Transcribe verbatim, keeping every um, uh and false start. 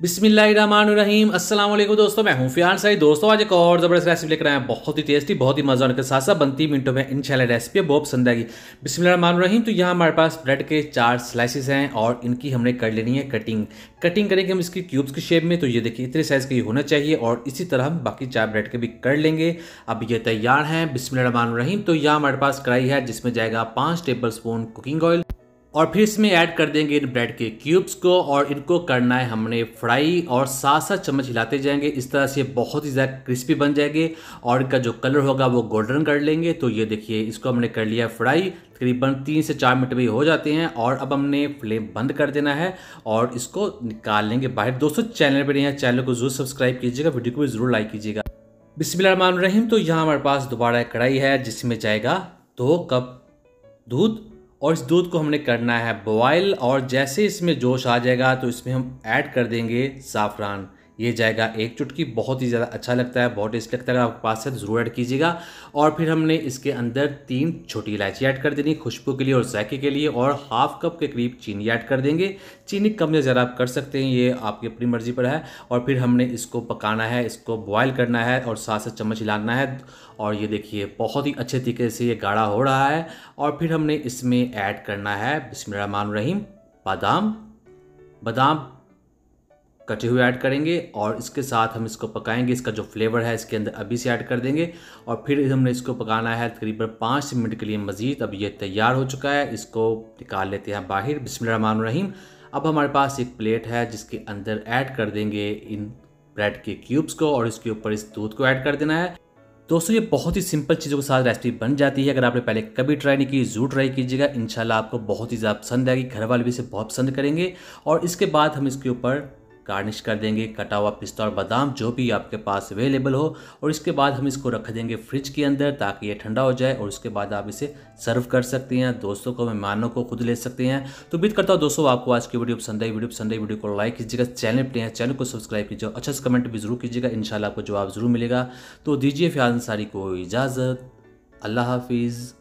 बिस्मिल्लाहिर्रहमानिर्रहीम। अस्सलाम वालेकुम दोस्तों, मैं हूं फ़ियान साई। दोस्तों आज एक और ज़बरदस्त रेसिपी लेकर आए हैं, बहुत ही टेस्टी, बहुत ही मज़ा आने के साथ साथ बनती मिनटों में इंशाल्लाह रेसिपी बहुत पसंद आएगी। बिस्मिल्लाहिर्रहमानिर्रहीम। तो यहाँ हमारे पास ब्रेड के चार स्लाइसेस हैं और इनकी हमने कर लेनी है कटिंग। कटिंग करेंगे हम इसकी क्यूब्स की शेप में। तो ये देखिए इतने साइज़ का ये होना चाहिए और इसी तरह हम बाकी चार ब्रेड के भी कर लेंगे। अब ये तैयार हैं। बिस्मिल्लाहिर्रहमानिर्रहीम। तो यहाँ हमारे पास कढ़ाई है जिसमें जाएगा पाँच टेबल स्पून कुकिंग ऑयल और फिर इसमें ऐड कर देंगे इन ब्रेड के क्यूब्स को और इनको करना है हमने फ्राई और साथ साथ चम्मच हिलाते जाएंगे। इस तरह से बहुत ही ज़्यादा क्रिस्पी बन जाएंगे और इनका जो कलर होगा वो गोल्डन कर लेंगे। तो ये देखिए इसको हमने कर लिया फ्राई, तकरीबन तीन से चार मिनट में हो जाते हैं और अब हमने फ्लेम बंद कर देना है और इसको निकाल लेंगे बाहर। दोस्तों चैनल पर नहीं है, चैनल को जरूर सब्सक्राइब कीजिएगा, वीडियो को भी ज़रूर लाइक कीजिएगा। बिस्मिल्लाहिर्रहमानिर्रहीम। तो यहाँ हमारे पास दोबारा कढ़ाई है जिसमें जाएगा दो कप दूध और इस दूध को हमने करना है बॉयल और जैसे इसमें जोश आ जाएगा तो इसमें हम ऐड कर देंगे ज़ाफ़रान। ये जाएगा एक चुटकी, बहुत ही ज़्यादा अच्छा लगता है, बहुत टेस्ट लगता है। अगर आपके पास है तो ज़रूर ऐड कीजिएगा। और फिर हमने इसके अंदर तीन छोटी इलायची ऐड कर देनी खुशबू के लिए और जायके के लिए और हाफ कप के करीब चीनी ऐड कर देंगे। चीनी कम या ज़्यादा आप कर सकते हैं, ये आपकी अपनी मर्ज़ी पर है। और फिर हमने इसको पकाना है, इसको बॉयल करना है और साथ साथ चम्मच हिलाना है। और ये देखिए बहुत ही अच्छे तरीके से ये गाढ़ा हो रहा है। और फिर हमने इसमें ऐड करना है बिस्मिल्लाहिर्रहमानिर्रहीम बादाम बादाम कटे हुए ऐड करेंगे और इसके साथ हम इसको पकाएंगे। इसका जो फ्लेवर है इसके अंदर अभी से ऐड कर देंगे और फिर हमने इसको पकाना है तकरीबन पाँच मिनट के लिए मज़ीद। अब ये तैयार हो चुका है, इसको निकाल लेते हैं बाहर। बिस्मिल्लाहिर्रहमानिर्रहीम। अब हमारे पास एक प्लेट है जिसके अंदर ऐड कर देंगे इन ब्रेड के क्यूब्स को और इसके ऊपर इस दूध को ऐड कर देना है। दोस्तों ये बहुत ही सिंपल चीज़ों के साथ रेसिपी बन जाती है। अगर आपने पहले कभी ट्राई नहीं की ज़रूर ट्राई कीजिएगा, इंशाल्लाह आपको बहुत ही ज़्यादा पसंद आएगी, घर वाले भी इसे बहुत पसंद करेंगे। और इसके बाद हम इसके ऊपर गार्निश कर देंगे कटा हुआ पिस्ता और बादाम जो भी आपके पास अवेलेबल हो। और इसके बाद हम इसको रख देंगे फ्रिज के अंदर ताकि ये ठंडा हो जाए और उसके बाद आप इसे सर्व कर सकते हैं, दोस्तों को, मेहमानों को, खुद ले सकते हैं। तो उम्मीद करता हूँ दोस्तों आपको आज की वीडियो पसंद आई। वीडियो पसंद आई वीडियो को लाइक कीजिएगा, चैनल पर हैं चैनल को सब्सक्राइब कीजिएगा, अच्छा से कमेंट भी जरूर कीजिएगा, इंशाल्लाह आपको जवाब जरूर मिलेगा। तो दीजिए फ़ियान अंसारी को इजाज़त। अल्लाह हाफिज़।